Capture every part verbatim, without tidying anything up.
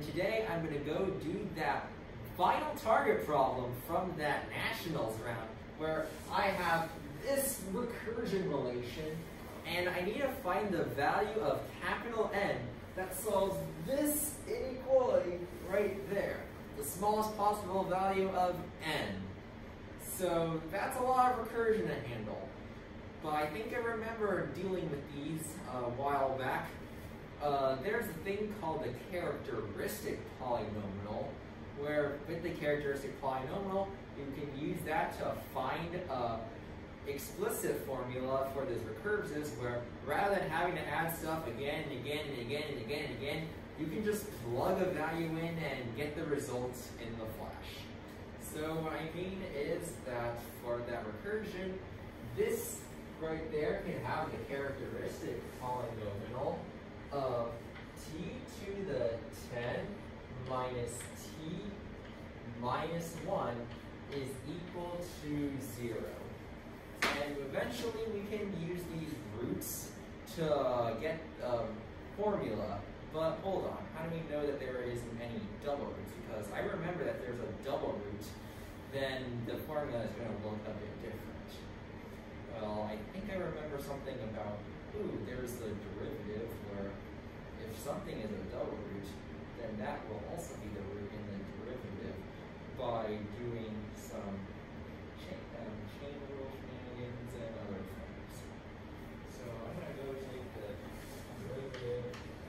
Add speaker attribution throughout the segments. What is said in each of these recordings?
Speaker 1: today I'm going to go do that final target problem from that nationals round where I have this recursion relation and I need to find the value of capital N that solves this inequality right there, the smallest possible value of n. So that's a lot of recursion to handle. But I think I remember dealing with these a while back. Uh, there's a thing called the characteristic polynomial, where with the characteristic polynomial, you can use that to find a explicit formula for these recursives, where rather than having to add stuff again and again and again and again and again, you can just plug a value in and get the results in the flash. So what I mean is that for that recursion, this right there can have the characteristic polynomial of t to the ten minus t minus one is equal to zero. And eventually we can use these roots to get a formula. But hold on, how do we know that there isn't any double roots? Because I remember that there's a double root, then the formula is going to look a bit different. Well, I think I remember something about, ooh, there's the derivative where if something is a double root, then that will also be the root in the derivative by doing some chain, um, chain rule shenanigans and other things. So I'm going to go take the derivative.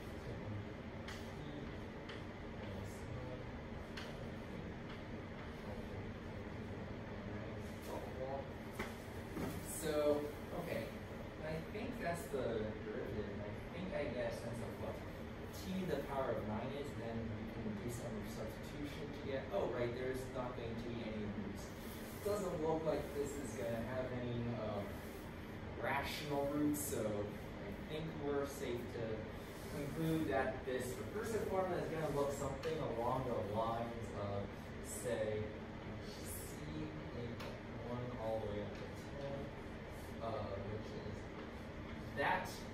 Speaker 1: So, okay, I think that's the derivative, and I think I get a sense of what t to the power of nine is, then we can do some substitution to get, oh right, there's not going to be any roots. It doesn't look like this is going to have any uh, rational roots, so I think we're safe to conclude that this recursive formula is going to look something along the lines of, say, c one all the way up to ten. Uh, which is that c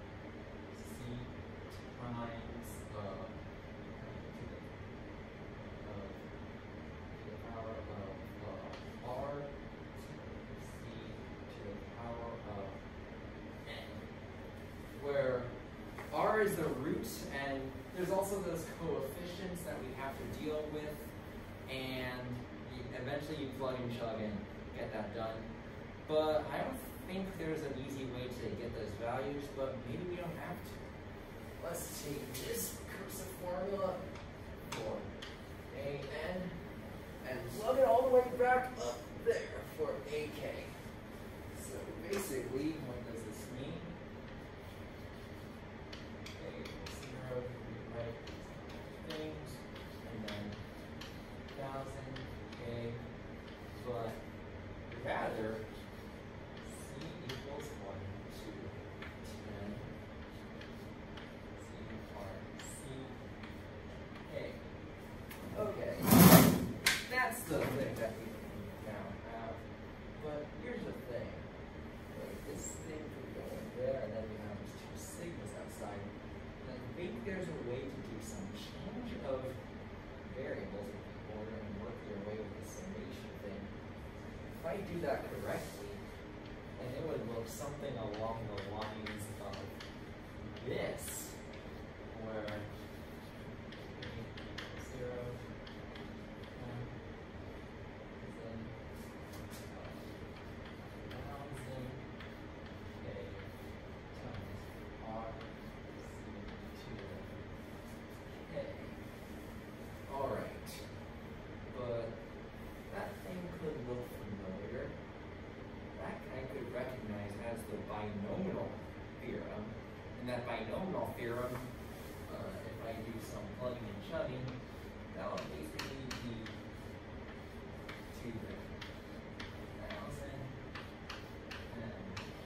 Speaker 1: times uh, to, the, uh, to the power of uh, r c to the power of n, where r is the root, and there's also those coefficients that we have to deal with, and you, eventually you plug and chug and get that done. But I don't think there's an easy way to get those values, but maybe we don't have to. Let's take this recursive formula for a n and plug it all the way back up there for a k. So basically, what does this mean? A equals zero, we write things, and then thousand k, but rather equals one to ten, C R C A. Okay, that's the thing that we now have. But here's the thing. Like this thing could go in there, and then we have these two sigmas outside. And I think there's a way to do some change of variables in order and work your way with the summation thing. If I do that correctly, and it would look something along the lines of this, where zero, one, then thousand k times r c to k. All right, but that thing could look familiar. That I could recognize as the binomial theorem. And that binomial theorem, uh, if I do some plugging and chugging, that will basically be to the thousand and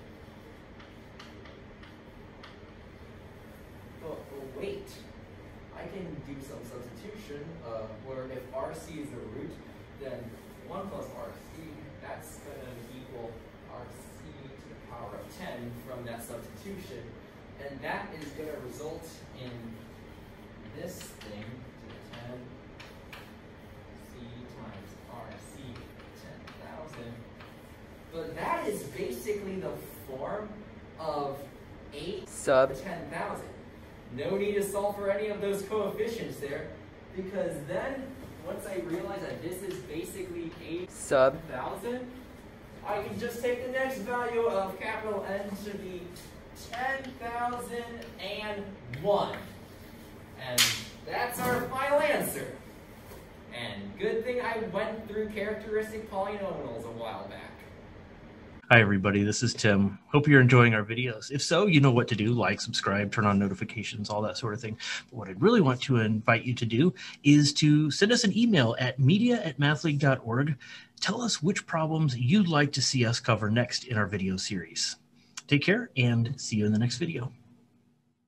Speaker 1: but oh, wait, I can do some substitution uh, where if R C is the root, then one plus R C, that's going to equal R C to the power of ten from that substitution. And that is going to result in this thing to the then C times R C ten thousand. But that is basically the form of eight sub ten thousand. No need to solve for any of those coefficients there, because then once I realize that this is basically eight sub thousand, I can just take the next value of capital N to be ten thousand one. And that's our final answer. And good thing I went through characteristic polynomials a while back.
Speaker 2: Hi everybody, this is Tim. Hope you're enjoying our videos. If so, you know what to do: like, subscribe, turn on notifications, all that sort of thing. But what I'd really want to invite you to do is to send us an email at media at mathleague dot org. Tell us which problems you'd like to see us cover next in our video series. Take care and see you in the next video.